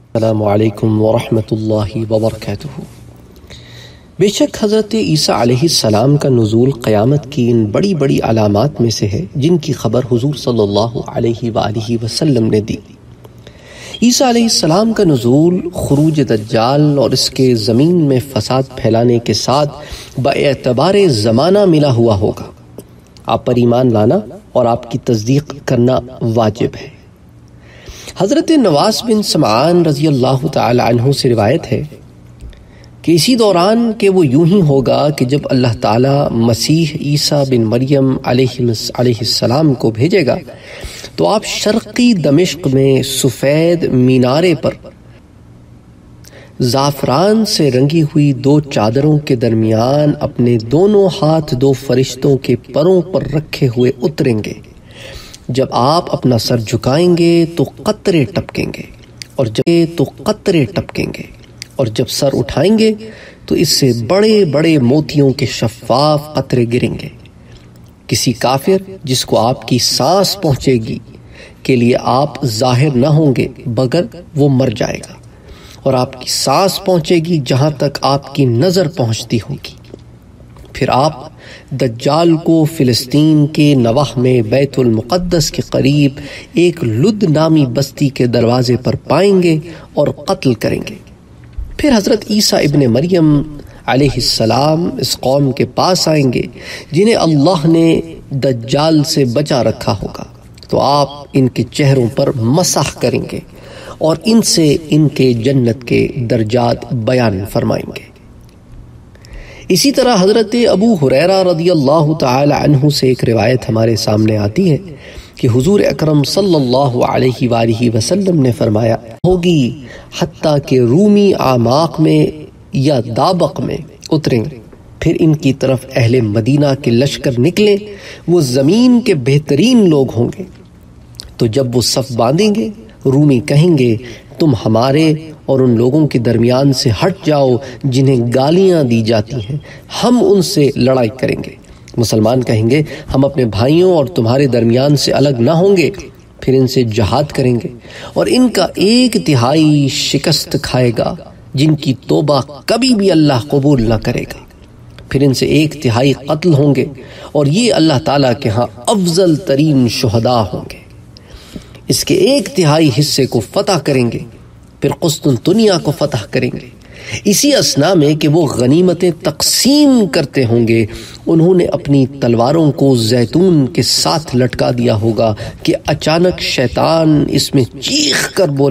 السلام علیکم ورحمۃ اللہ وبرکاتہ۔ بے شک حضرت عیسیٰ علیہ السلام کا نزول قیامت کی ان بڑی بڑی علامات میں سے ہے جن کی خبر حضور صلی اللہ علیہ وآلہ وسلم نے دی۔ عیسیٰ علیہ السلام کا نزول خروج دجال اور اس کے زمین میں فساد پھیلانے کے ساتھ باعتبار زمانہ ملا ہوا ہوگا۔ آپ پر ایمان لانا اور آپ کی تصدیق کرنا واجب ہے۔ حضرت نواس بن سمعان رضی اللہ تعالی عنہ سے روایت ہے کہ اسی دوران کہ وہ یوں ہی ہوگا کہ جب اللہ تعالیٰ مسیح عیسیٰ بن مریم علیہ السلام کو بھیجے گا تو آپ شرقی دمشق میں سفید مینارے پر زعفران سے رنگی ہوئی دو چادروں کے درمیان اپنے دونوں ہاتھ دو فرشتوں کے پروں پر رکھے ہوئے اتریں گے۔ جب آپ اپنا سر جھکائیں گے تو قطرے ٹپکیں گے اور جب سر اٹھائیں گے تو اس سے بڑے بڑے موتیوں کے شفاف قطرے گریں گے۔ کسی کافر جس کو آپ کی سانس پہنچے گی کے لیے آپ ظاہر نہ ہوں گے مگر وہ مر جائے گا، اور آپ کی سانس پہنچے گی جہاں تک آپ کی نظر پہنچتی ہوگی۔ پھر آپ دجال کو فلسطین کے نوح میں بیت المقدس کے قریب ایک لد نامی بستی کے دروازے پر پائیں گے اور قتل کریں گے۔ پھر حضرت عیسیٰ ابن مریم علیہ السلام اس قوم کے پاس آئیں گے جنہیں اللہ نے دجال سے بچا رکھا ہوگا، تو آپ ان کے چہروں پر مسح کریں گے اور ان سے ان کے جنت کے درجات بیان فرمائیں گے۔ اسی طرح حضرت ابو ہریرہ رضی اللہ تعالی عنہ سے ایک روایت ہمارے سامنے آتی ہے کہ حضور اکرم صلی اللہ علیہ وآلہ وسلم نے فرمایا ہوگی حتیٰ کہ رومی اعماق میں یا دابق میں اتریں، پھر ان کی طرف اہل مدینہ کے لشکر نکلیں، وہ زمین کے بہترین لوگ ہوں گے۔ تو جب وہ صف باندھیں گے رومی کہیں گے تم ہمارے اور ان لوگوں کے درمیان سے ہٹ جاؤ جنہیں گالیاں دی جاتی ہیں، ہم ان سے لڑائی کریں گے۔ مسلمان کہیں گے ہم اپنے بھائیوں اور تمہارے درمیان سے الگ نہ ہوں گے، پھر ان سے جہاد کریں گے اور ان کا 1/3 شکست کھائے گا جن کی توبہ کبھی بھی اللہ قبول نہ کرے گا، پھر ان سے 1/3 قتل ہوں گے اور یہ اللہ تعالیٰ کے ہاں افضل ترین شہداء ہوں گے۔ اس کے 1/3 حصے کو فتح کریں گے، پھر قسطنطنیہ کو فتح کریں گے۔ اسی اثنا میں کہ وہ غنیمتیں تقسیم کرتے ہوں گے، انہوں نے اپنی تلواروں کو زیتون کے ساتھ لٹکا دیا ہوگا کہ اچانک شیطان اس میں چیخ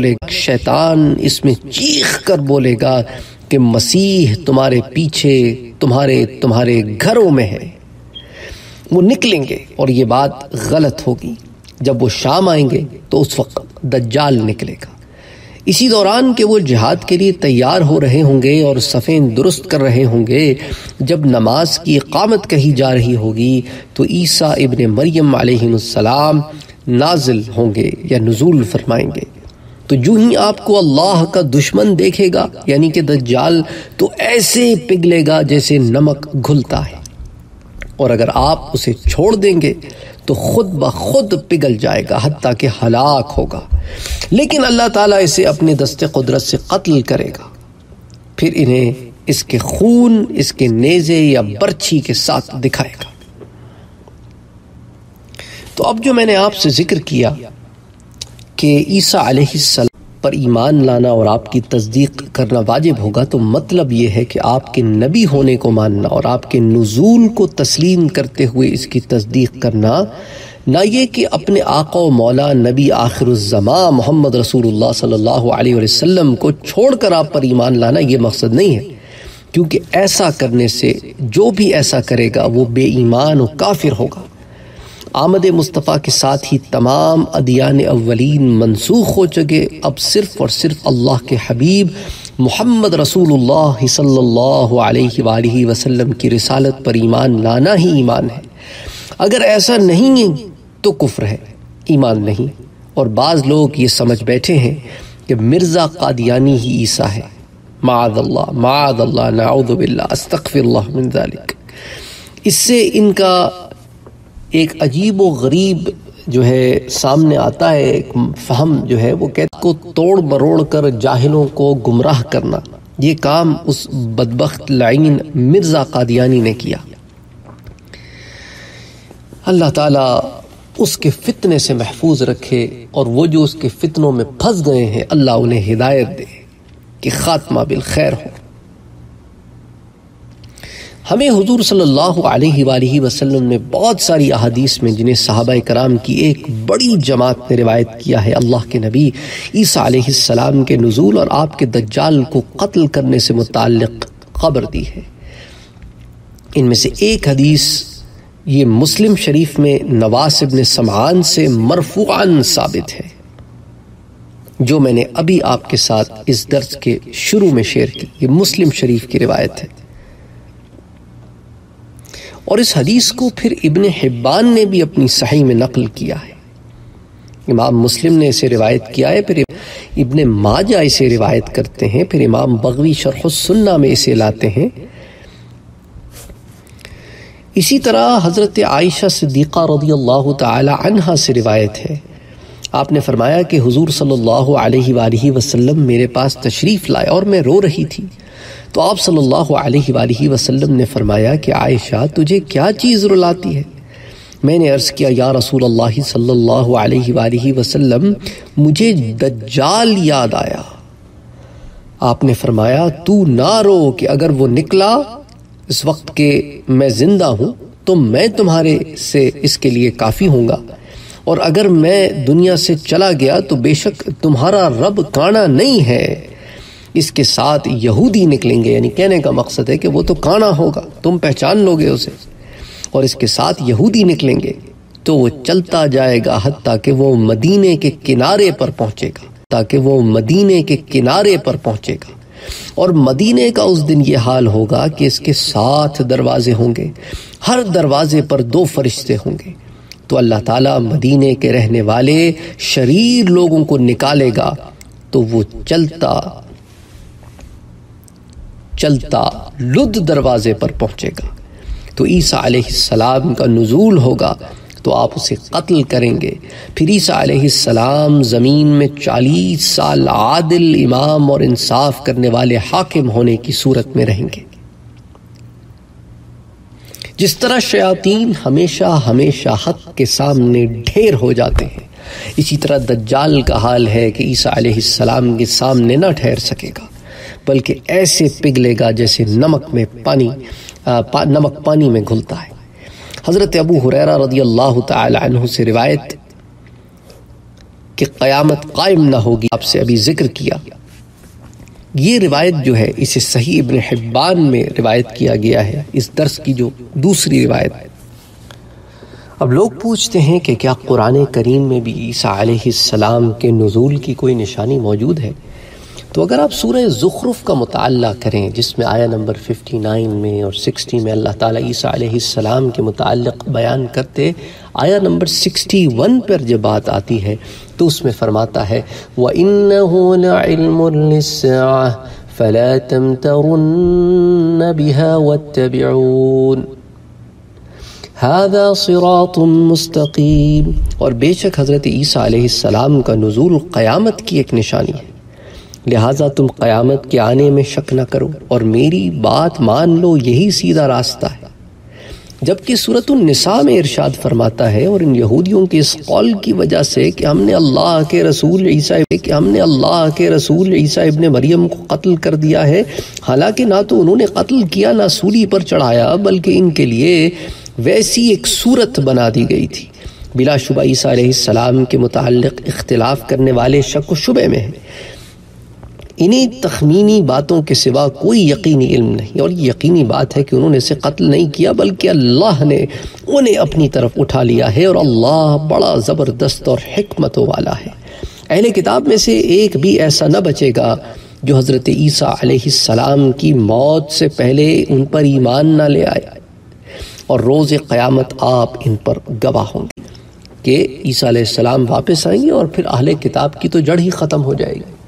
کر بولے گا کہ مسیح تمہارے پیچھے تمہارے گھروں میں ہے۔ وہ نکلیں گے اور یہ بات غلط ہوگی۔ جب وہ شام آئیں گے تو اس وقت دجال نکلے گا۔ اسی دوران کہ وہ جہاد کے لیے تیار ہو رہے ہوں گے اور صفیں درست کر رہے ہوں گے، جب نماز کی اقامت کہی جا رہی ہوگی تو عیسیٰ ابن مریم علیہ السلام نازل ہوں گے یا نزول فرمائیں گے۔ تو جو ہی آپ کو اللہ کا دشمن دیکھے گا یعنی کہ دجال، تو ایسے پگھلے گا جیسے نمک گھلتا ہے، اور اگر آپ اسے چھوڑ دیں گے تو خود بخود پگھل جائے گا حتیٰ کہ ہلاک ہوگا، لیکن اللہ تعالیٰ اسے اپنے دست قدرت سے قتل کرے گا، پھر انہیں اس کے خون اس کے نیزے یا برچھی کے ساتھ دکھائے گا۔ تو اب جو میں نے آپ سے ذکر کیا کہ عیسیٰ علیہ السلام پر ایمان لانا اور آپ کی تصدیق کرنا واجب ہوگا، تو مطلب یہ ہے کہ آپ کے نبی ہونے کو ماننا اور آپ کے نزول کو تسلیم کرتے ہوئے اس کی تصدیق کرنا، نہ یہ کہ اپنے آقا و مولا نبی آخر الزمان محمد رسول اللہ صلی اللہ علیہ وسلم کو چھوڑ کر آپ پر ایمان لانا، یہ مقصد نہیں ہے، کیونکہ ایسا کرنے سے جو بھی ایسا کرے گا وہ بے ایمان و کافر ہوگا۔ آمد مصطفیٰ کے ساتھ ہی تمام ادیان اولین منسوخ ہو چکے، اب صرف اور صرف اللہ کے حبیب محمد رسول اللہ صلی اللہ علیہ وآلہ وسلم کی رسالت پر ایمان لانا ہی ایمان ہے۔ اگر ایسا نہیں ہے تو کفر ہے، ایمان نہیں۔ اور بعض لوگ یہ سمجھ بیٹھے ہیں کہ مرزا قادیانی ہی عیسیٰ ہے، معاذ اللہ نعوذ باللہ استغفر اللہ من ذلک۔ اس سے ان کا ایک عجیب و غریب جو ہے سامنے آتا ہے، ایک فہم جو ہے وہ کہتے کو توڑ مروڑ کر جاہلوں کو گمراہ کرنا، یہ کام اس بدبخت لعین مرزا قادیانی نے کیا۔ اللہ تعالیٰ اس کے فتنے سے محفوظ رکھے، اور وہ جو اس کے فتنوں میں پھنس گئے ہیں اللہ انہیں ہدایت دے کہ خاتمہ بالخیر ہو۔ ہمیں حضور صلی اللہ علیہ وآلہ وسلم نے بہت ساری احادیث میں، جنہیں صحابہ کرام کی ایک بڑی جماعت نے روایت کیا ہے، اللہ کے نبی عیسیٰ علیہ السلام کے نزول اور آپ کے دجال کو قتل کرنے سے متعلق خبر دی ہے۔ ان میں سے ایک حدیث یہ مسلم شریف میں نواس ابن سمعان سے مرفوعاً ثابت ہے، جو میں نے ابھی آپ کے ساتھ اس درس کے شروع میں شیئر کی۔ یہ مسلم شریف کی روایت ہے، اور اس حدیث کو پھر ابن حبان نے بھی اپنی صحیح میں نقل کیا ہے۔ امام مسلم نے اسے روایت کیا ہے، پھر ابن ماجہ اسے روایت کرتے ہیں، پھر امام بغوی شرح السنہ میں اسے لاتے ہیں۔ اسی طرح حضرت عائشہ صدیقہ رضی اللہ تعالی عنہا سے روایت ہے، آپ نے فرمایا کہ حضور صلی اللہ علیہ وآلہ وسلم میرے پاس تشریف لائے اور میں رو رہی تھی، تو آپ صلی اللہ علیہ وآلہ وسلم نے فرمایا کہ عائشہ تجھے کیا چیز رلاتی ہے؟ میں نے عرض کیا یا رسول اللہ صلی اللہ علیہ وآلہ وسلم مجھے دجال یاد آیا۔ آپ نے فرمایا تو نہ رو کہ اگر وہ نکلا اس وقت کہ میں زندہ ہوں تو میں تمہارے سے اس کے لیے کافی ہوں گا، اور اگر میں دنیا سے چلا گیا تو بے شک تمہارا رب کانا نہیں ہے، اس کے ساتھ یہودی نکلیں گے، یعنی کہنے کا مقصد ہے کہ وہ تو کانا ہوگا، تم پہچان لو گے اسے، اور اس کے ساتھ یہودی نکلیں گے، تو وہ چلتا جائے گا حتیٰ کہ وہ مدینے کے کنارے پر پہنچے گا، تاکہ وہ مدینے کے کنارے پر پہنچے گا، اور مدینے کا اس دن یہ حال ہوگا کہ اس کے 7 دروازے ہوں گے، ہر دروازے پر 2 فرشتے ہوں گے، تو اللہ تعالیٰ مدینے کے رہنے والے شریر لوگوں کو نکالے گا، تو وہ چلتا لد دروازے پر پہنچے گا، تو عیسیٰ علیہ السلام کا نزول ہوگا، تو آپ اسے قتل کریں گے، پھر عیسیٰ علیہ السلام زمین میں 40 سال عادل امام اور انصاف کرنے والے حاکم ہونے کی صورت میں رہیں گے۔ جس طرح شیاطین ہمیشہ حق کے سامنے ڈھیر ہو جاتے ہیں، اسی طرح دجال کا حال ہے کہ عیسیٰ علیہ السلام کے سامنے نہ ٹھہر سکے گا، بلکہ ایسے پگھلے گا جیسے نمک پانی میں گھلتا ہے۔ حضرت ابو ہریرہ رضی اللہ تعالی عنہ سے روایت کہ قیامت قائم نہ ہوگی، آپ سے ابھی ذکر کیا، یہ روایت جو ہے اسے صحیح ابن حبان میں روایت کیا گیا ہے، اس درس کی جو دوسری روایت ہے۔ اب لوگ پوچھتے ہیں کہ کیا قرآن کریم میں بھی عیسیٰ علیہ السلام کے نزول کی کوئی نشانی موجود ہے؟ تو اگر آپ سورہ زخرف کا مطالعہ کریں، جس میں آیہ نمبر 59 میں اور 60 میں اللہ تعالیٰ عیسیٰ علیہ السلام کے متعلق بیان کرتے، آیہ نمبر 61 پر جب بات آتی ہے تو اس میں فرماتا ہے وَإِنَّهُ لَعِلْمٌ لِلسَّاعَةِ فَلَا تَمْتَرُنَّ بِهَا وَاتَّبِعُونَ هَذَا صِرَاطٌ مُسْتَقِيم، اور بے شک حضرت عیسیٰ علیہ السلام کا نزول قیامت کی ایک نشانی ہے، لہٰذا تم قیامت کے آنے میں شک نہ کرو اور میری بات مان لو، یہی سیدھا راستہ ہے۔ جبکہ سورۃ النساء میں ارشاد فرماتا ہے، اور ان یہودیوں کے اس قول کی وجہ سے کہ ہم نے اللہ کے رسول عیسیٰ ابن مریم کو قتل کر دیا ہے، حالانکہ نہ تو انہوں نے قتل کیا نہ سولی پر چڑھایا، بلکہ ان کے لیے ویسی ایک صورت بنا دی گئی تھی۔ بلا شبہ عیسیٰ علیہ السلام کے متعلق اختلاف کرنے والے شک و شبہ میں ہیں، انہیں تخمینی باتوں کے سوا کوئی یقینی علم نہیں، اور یہ یقینی بات ہے کہ انہوں نے اسے قتل نہیں کیا، بلکہ اللہ نے انہیں اپنی طرف اٹھا لیا ہے، اور اللہ بڑا زبردست اور حکمت والا ہے۔ اہل کتاب میں سے ایک بھی ایسا نہ بچے گا جو حضرت عیسیٰ علیہ السلام کی موت سے پہلے ان پر ایمان نہ لے آئے، اور روز قیامت آپ ان پر گواہ ہوں گے کہ عیسیٰ علیہ السلام واپس آئیں گے، اور پھر اہل کتاب کی تو جڑ ہی ختم ہو جائے گی۔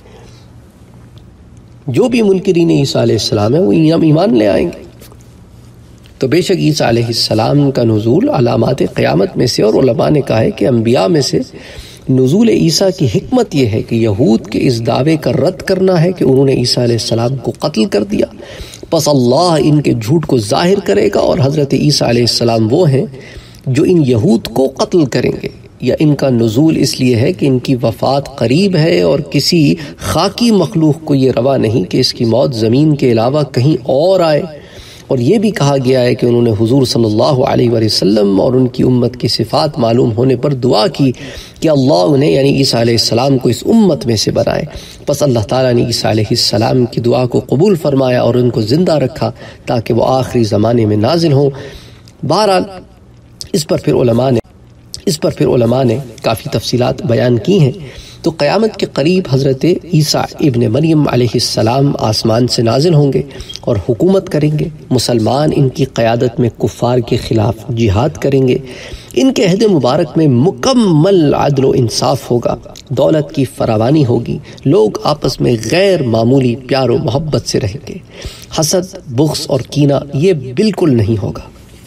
جو بھی منکرین عیسیٰ علیہ السلام ہے وہ ایمان لے آئیں گے۔ تو بے شک عیسیٰ علیہ السلام کا نزول علامات قیامت میں سے، اور علماء نے کہا ہے کہ انبیاء میں سے نزول عیسیٰ کی حکمت یہ ہے کہ یہود کے اس دعوے کا رد کرنا ہے کہ انہوں نے عیسیٰ علیہ السلام کو قتل کر دیا، پس اللہ ان کے جھوٹ کو ظاہر کرے گا، اور حضرت عیسیٰ علیہ السلام وہ ہیں جو ان یہود کو قتل کریں گے۔ یا ان کا نزول اس لیے ہے کہ ان کی وفات قریب ہے، اور کسی خاکی مخلوق کو یہ روا نہیں کہ اس کی موت زمین کے علاوہ کہیں اور آئے۔ اور یہ بھی کہا گیا ہے کہ انہوں نے حضور صلی اللہ علیہ وآلہ وسلم اور ان کی امت کی صفات معلوم ہونے پر دعا کی کہ اللہ انہیں یعنی عیسیٰ علیہ السلام کو اس امت میں سے بنائے۔ پس اللہ تعالیٰ نے عیسیٰ علیہ السلام کی دعا کو قبول فرمایا اور ان کو زندہ رکھا تاکہ وہ آخری زمانے میں نازل ہوں۔ بہرحال اس پر پھر علماء نے کافی تفصیلات بیان کی ہیں۔ تو قیامت کے قریب حضرت عیسیٰ ابن مریم علیہ السلام آسمان سے نازل ہوں گے اور حکومت کریں گے۔ مسلمان ان کی قیادت میں کفار کے خلاف جہاد کریں گے۔ ان کے عہد مبارک میں مکمل عدل و انصاف ہوگا، دولت کی فراوانی ہوگی، لوگ آپس میں غیر معمولی پیار و محبت سے رہیں گے، حسد، بغض اور کینہ یہ بالکل نہیں ہوگا۔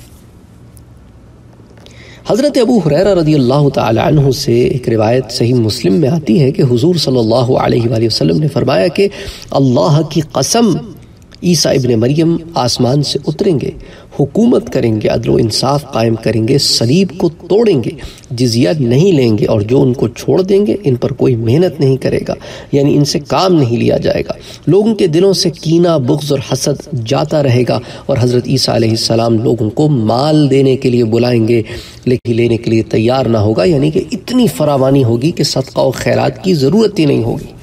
حضرت ابو ہریرہ رضی اللہ تعالی عنہ سے ایک روایت صحیح مسلم میں آتی ہے کہ حضور صلی اللہ علیہ وآلہ وسلم نے فرمایا کہ اللہ کی قسم عیسیٰ ابن مریم آسمان سے اتریں گے، حکومت کریں گے، عدل و انصاف قائم کریں گے، صلیب کو توڑیں گے، جزیہ نہیں لیں گے، اور جو ان کو چھوڑ دیں گے ان پر کوئی محنت نہیں کرے گا، یعنی ان سے کام نہیں لیا جائے گا۔ لوگوں کے دلوں سے کینہ، بغض اور حسد جاتا رہے گا، اور حضرت عیسیٰ علیہ السلام لوگوں کو مال دینے کے لیے بلائیں گے لیکن لینے کے لیے تیار نہ ہوگا، یعنی کہ اتنی فراوانی ہوگی کہ صدقہ و خیرات کی ضرورت ہی نہیں ہوگی۔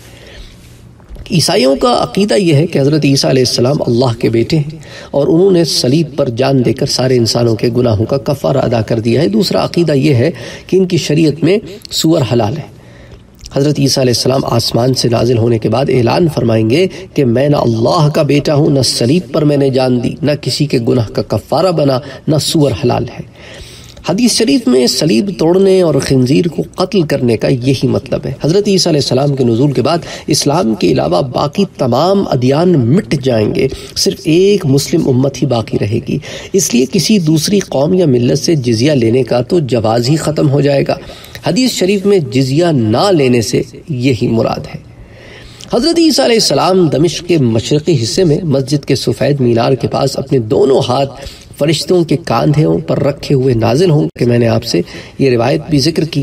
عیسائیوں کا عقیدہ یہ ہے کہ حضرت عیسیٰ علیہ السلام اللہ کے بیٹے ہیں اور انہوں نے صلیب پر جان دے کر سارے انسانوں کے گناہوں کا کفارہ ادا کر دیا ہے۔ دوسرا عقیدہ یہ ہے کہ ان کی شریعت میں سور حلال ہے۔ حضرت عیسیٰ علیہ السلام آسمان سے نازل ہونے کے بعد اعلان فرمائیں گے کہ میں نہ اللہ کا بیٹا ہوں، نہ صلیب پر میں نے جان دی، نہ کسی کے گناہ کا کفارہ بنا، نہ سور حلال ہے۔ حدیث شریف میں صلیب توڑنے اور خنزیر کو قتل کرنے کا یہی مطلب ہے۔ حضرت عیسیٰ علیہ السلام کے نزول کے بعد اسلام کے علاوہ باقی تمام ادیان مٹ جائیں گے، صرف ایک مسلم امت ہی باقی رہے گی۔ اس لیے کسی دوسری قوم یا ملت سے جزیہ لینے کا تو جواز ہی ختم ہو جائے گا۔ حدیث شریف میں جزیہ نہ لینے سے یہی مراد ہے۔ حضرت عیسیٰ علیہ السلام دمشق کے مشرقی حصے میں مسجد کے سفید مینار کے پاس اپنے دونوں ہاتھ فرشتوں کے کاندھوں پر رکھے ہوئے نازل ہوں کہ میں نے آپ سے یہ روایت بھی ذکر کی،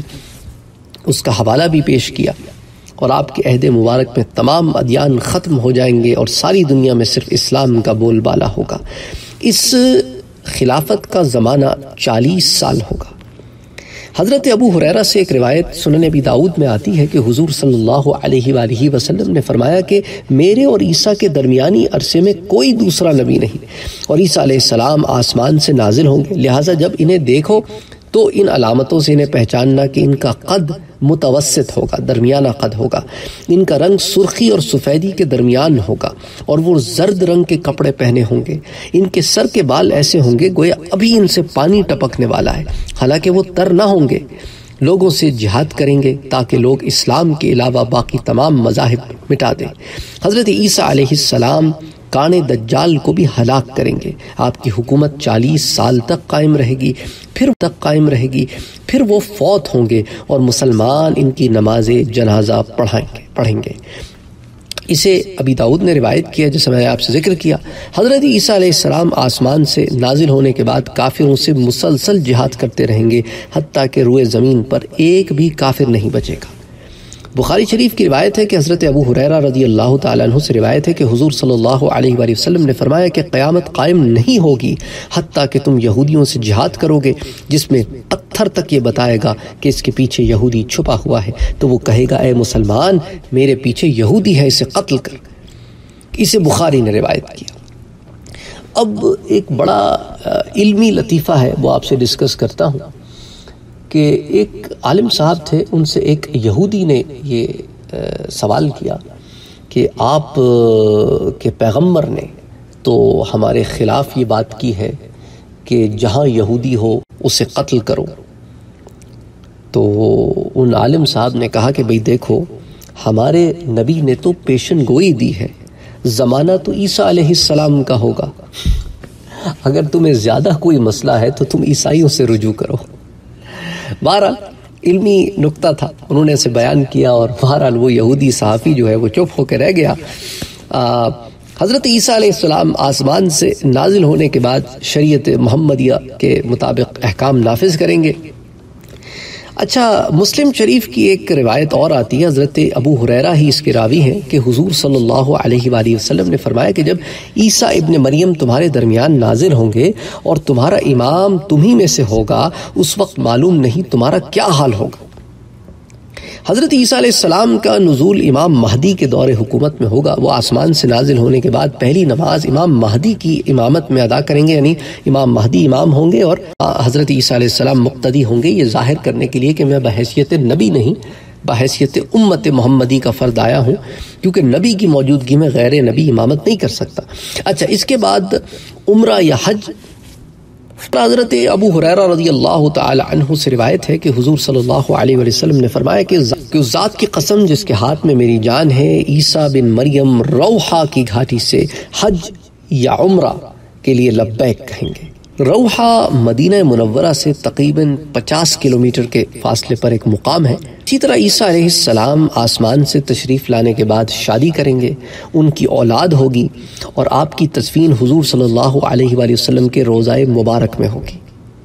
اس کا حوالہ بھی پیش کیا، اور آپ کے عہد مبارک میں تمام ادیان ختم ہو جائیں گے اور ساری دنیا میں صرف اسلام کا بول بالا ہوگا۔ اس خلافت کا زمانہ 40 سال ہوگا۔ حضرت ابو ہریرہ سے ایک روایت سنن ابی داؤد میں آتی ہے کہ حضور صلی اللہ علیہ وآلہ وسلم نے فرمایا کہ میرے اور عیسیٰ کے درمیانی عرصے میں کوئی دوسرا نبی نہیں، اور عیسیٰ علیہ السلام آسمان سے نازل ہوں گے، لہٰذا جب انہیں دیکھو تو ان علامتوں سے انہیں پہچاننا کہ ان کا قد متوسط ہوگا، درمیانہ قد ہوگا، ان کا رنگ سرخی اور سفیدی کے درمیان ہوگا، اور وہ زرد رنگ کے کپڑے پہنے ہوں گے، ان کے سر کے بال ایسے ہوں گے گویا ابھی ان سے پانی ٹپکنے والا ہے، حالانکہ وہ تر نہ ہوں گے۔ لوگوں سے جہاد کریں گے تاکہ لوگ اسلام کے علاوہ باقی تمام مذاہب مٹا دیں۔ حضرت عیسیٰ علیہ السلام کانے دجال کو بھی ہلاک کریں گے۔ آپ کی حکومت 40 سال تک قائم رہے گی، پھر وہ فوت ہوں گے اور مسلمان ان کی نماز جنازہ پڑھیں گے۔ اسے ابی داؤد نے روایت کیا جیسے میں نے آپ سے ذکر کیا۔ حضرت عیسیٰ علیہ السلام آسمان سے نازل ہونے کے بعد کافروں سے مسلسل جہاد کرتے رہیں گے حتیٰ کہ روئے زمین پر ایک بھی کافر نہیں بچے گا۔ بخاری شریف کی روایت ہے کہ حضرت ابو ہریرہ رضی اللہ تعالیٰ عنہ سے روایت ہے کہ حضور صلی اللہ علیہ وآلہ وسلم نے فرمایا کہ قیامت قائم نہیں ہوگی حتیٰ کہ تم یہودیوں سے جہاد کرو گے، جس میں پتھر تک یہ بتائے گا کہ اس کے پیچھے یہودی چھپا ہوا ہے، تو وہ کہے گا اے مسلمان میرے پیچھے یہودی ہے، اسے قتل کر۔ اسے بخاری نے روایت کیا۔ اب ایک بڑا علمی لطیفہ ہے، وہ آپ سے ڈسکس کرتا ہوں کہ ایک عالم صاحب تھے، ان سے ایک یہودی نے یہ سوال کیا کہ آپ کے پیغمبر نے تو ہمارے خلاف یہ بات کی ہے کہ جہاں یہودی ہو اسے قتل کرو۔ تو ان عالم صاحب نے کہا کہ بھئی دیکھو، ہمارے نبی نے تو پیشن گوئی دی ہے، زمانہ تو عیسیٰ علیہ السلام کا ہوگا، اگر تمہیں زیادہ کوئی مسئلہ ہے تو تم عیسائیوں سے رجوع کرو۔ بہرحال علمی نکتہ تھا، انہوں نے اسے بیان کیا، اور بہرحال وہ یہودی صحافی جو ہے وہ چپ ہو کے رہ گیا۔ حضرت عیسیٰ علیہ السلام آسمان سے نازل ہونے کے بعد شریعت محمدیہ کے مطابق احکام نافذ کریں گے۔ اچھا، مسلم شریف کی ایک روایت اور آتی ہے، حضرت ابو ہریرہ ہی اس کے راوی ہیں، کہ حضور صلی اللہ علیہ وآلہ وسلم نے فرمایا کہ جب عیسیٰ ابن مریم تمہارے درمیان نازل ہوں گے اور تمہارا امام تمہی میں سے ہوگا، اس وقت معلوم نہیں تمہارا کیا حال ہوگا۔ حضرت عیسیٰ علیہ السلام کا نزول امام مہدی کے دور حکومت میں ہوگا۔ وہ آسمان سے نازل ہونے کے بعد پہلی نماز امام مہدی کی امامت میں ادا کریں گے، یعنی امام مہدی امام ہوں گے اور حضرت عیسیٰ علیہ السلام مقتدی ہوں گے، یہ ظاہر کرنے کے لیے کہ میں بحیثیت نبی نہیں، بحیثیت امت محمدی کا فرد آیا ہوں، کیونکہ نبی کی موجودگی میں غیر نبی امامت نہیں کر سکتا۔ اچھا، اس کے بعد عمرہ یا حج۔ حضرت ابو ہریرہ رضی اللہ تعالی عنہ سے روایت ہے کہ حضور صلی اللہ علیہ وسلم نے فرمایا کہ اس ذات کی قسم جس کے ہاتھ میں میری جان ہے، عیسیٰ بن مریم روحہ کی گھاٹی سے حج یا عمرہ کے لیے لبیک کہیں گے۔ روحہ مدینہ منورہ سے تقریباً 50 کلومیٹر کے فاصلے پر ایک مقام ہے۔ اسی طرح عیسیٰ علیہ السلام آسمان سے تشریف لانے کے بعد شادی کریں گے، ان کی اولاد ہوگی، اور آپ کی تدفین حضور صلی اللہ علیہ وآلہ وسلم کے روضہ مبارک میں ہوگی۔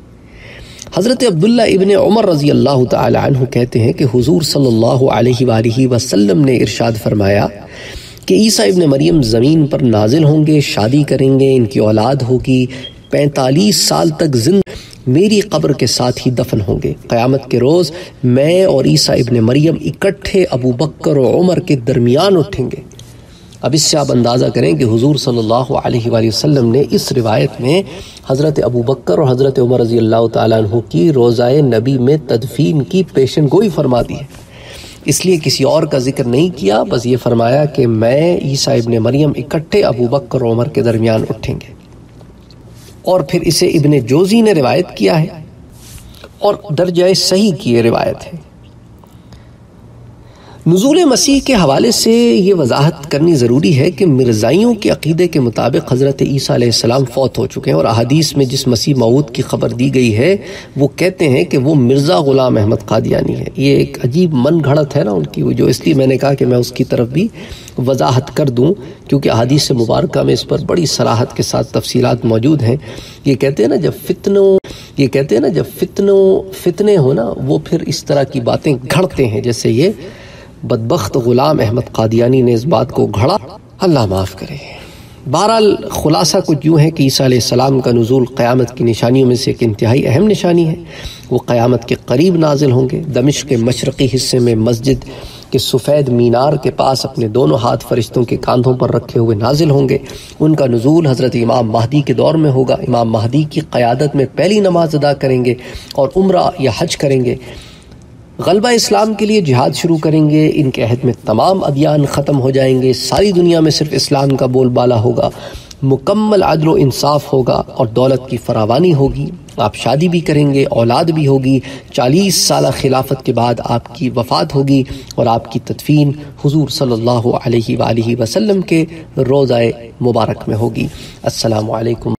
حضرت عبداللہ ابن عمر رضی اللہ تعالی عنہ کہتے ہیں کہ حضور صلی اللہ علیہ وآلہ وسلم نے ارشاد فرمایا کہ عیسیٰ ابن مریم زمین پر نازل ہوں گے، شادی کریں گے، ان کی اولاد ہوگی، 45 سال تک زندہ میری قبر کے ساتھ ہی دفن ہوں گے۔ قیامت کے روز میں اور عیسیٰ ابن مریم اکٹھے ابو بکر و عمر کے درمیان اٹھیں گے۔ اب اس سے آپ اندازہ کریں کہ حضور صلی اللہ علیہ وآلہ وسلم نے اس روایت میں حضرت ابو بکر اور حضرت عمر رضی اللہ تعالیٰ عنہ کی روضہ نبی میں تدفین کی پیشن گوئی فرما دی ہے، اس لیے کسی اور کا ذکر نہیں کیا، بس یہ فرمایا کہ میں عیسیٰ ابن مریم اکٹھے ابو بکر و عمر کے درمیان اٹھیں گے۔ اور پھر اسے ابن جوزی نے روایت کیا ہے اور درجہ صحیح کی یہ روایت ہے۔ نزول مسیح کے حوالے سے یہ وضاحت کرنی ضروری ہے کہ مرزائیوں کے عقیدے کے مطابق حضرت عیسیٰ علیہ السلام فوت ہو چکے ہیں، اور احادیث میں جس مسیح موعود کی خبر دی گئی ہے وہ کہتے ہیں کہ وہ مرزا غلام احمد قادیانی ہے۔ یہ ایک عجیب من گھڑت ہے نا ان کی، جو اس لیے میں نے کہا کہ میں اس کی طرف بھی وضاحت کر دوں، کیونکہ احادیث مبارکہ میں اس پر بڑی صراحت کے ساتھ تفصیلات موجود ہیں۔ یہ کہتے ہیں نا جب فتنے ہو نا، وہ پھر اس طرح کی باتیں گھڑتے ہیں، جیسے یہ بدبخت غلام احمد قادیانی نے اس بات کو گھڑا، اللہ معاف کرے۔ بہرحال خلاصہ کچھ یوں ہے کہ عیسیٰ علیہ السلام کا نزول قیامت کی نشانیوں میں سے ایک انتہائی اہم نشانی ہے۔ وہ قیامت کے قریب نازل ہوں گے، دمشق کے مشرقی حصے میں مسجد کے سفید مینار کے پاس اپنے دونوں ہاتھ فرشتوں کے کاندھوں پر رکھے ہوئے نازل ہوں گے۔ ان کا نزول حضرت امام مہدی کے دور میں ہوگا۔ امام مہدی کی قیادت میں پہلی نماز ادا کریں گے اور عمرہ یا حج کریں گے۔ غلبہ اسلام کے لیے جہاد شروع کریں گے۔ ان کے عہد میں تمام ادیان ختم ہو جائیں گے، ساری دنیا میں صرف اسلام کا بول بالا ہوگا، مکمل عدل و انصاف ہوگا اور دولت کی فراوانی ہوگی۔ آپ شادی بھی کریں گے، اولاد بھی ہوگی۔ 40 سالہ خلافت کے بعد آپ کی وفات ہوگی اور آپ کی تدفین حضور صلی اللہ علیہ وآلہ وسلم کے روضہ مبارک میں ہوگی۔ السلام علیکم۔